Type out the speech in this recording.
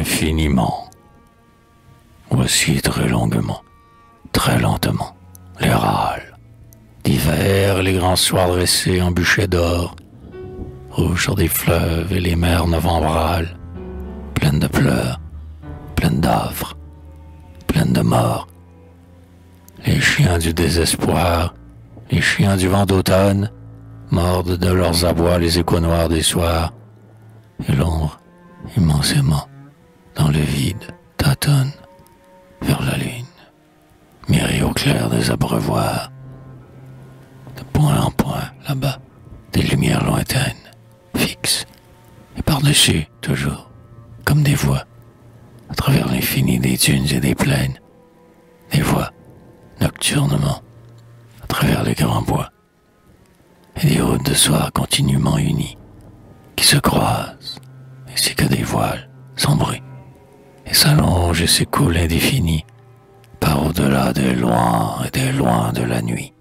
infiniment. Voici très longuement, très lentement, les râles d'hiver, les grands soirs dressés en bûchets d'or, rouges sur des fleuves et les mers novembrales, pleines de pleurs, pleines d'affres, pleines de morts. Les chiens du désespoir, les chiens du vent d'automne, mordent de leurs abois les échos noirs des soirs, et l'ombre, immensément, dans le vide, tâtonne vers la lune, mirée au clair des abreuvoirs. De point en point, là-bas, des lumières lointaines, fixes, et par-dessus, toujours, comme des voix, à travers l'infini des dunes et des plaines, des voix, nocturnement, à travers les grands bois, et des routes de soir continuellement unies, qui se croisent, ainsi que des voiles, sans bruit, et s'allongent et s'écoulent indéfinis, par au-delà des loin et des loin de la nuit.